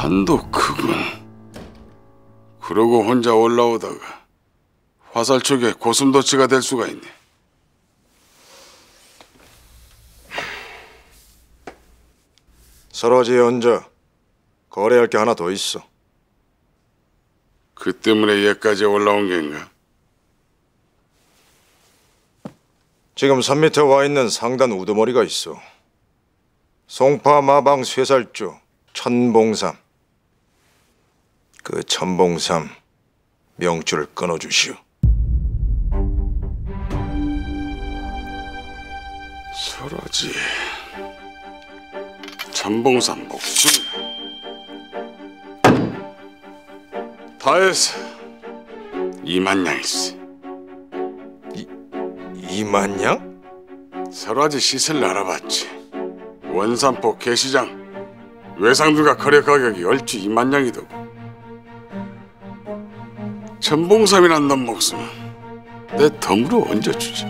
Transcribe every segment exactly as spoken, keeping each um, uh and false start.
산도 크군. 그러고 혼자 올라오다가 화살 쪽에 고슴도치가 될 수가 있네. 설화지에 얹어. 거래할 게 하나 더 있어. 그 때문에 얘까지 올라온 겐가? 지금 산 밑에 와 있는 상단 우두머리가 있어. 송파 마방 쇠살주 천봉삼. 그 천봉삼 명줄을 끊어주시오. 설화지, 천봉산 목숨 다 해서 이만냥일세. 이만냥? 설화지 시세를 알아봤지. 원산포 개시장 외상들과 거래 가격이 얼추 이만냥이더고, 천봉삼이란 놈 목숨은 내 덤으로 얹어주지.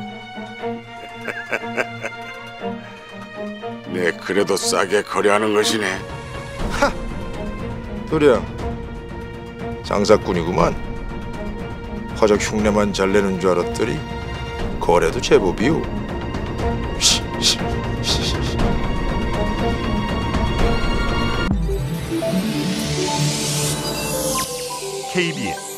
내 그래도 싸게 거래하는 것이네. 하! 도령 장사꾼이구만. 화적 흉내만 잘 내는 줄 알았더니 거래도 제법이오. 시, 시, 시, 시. 케이비에스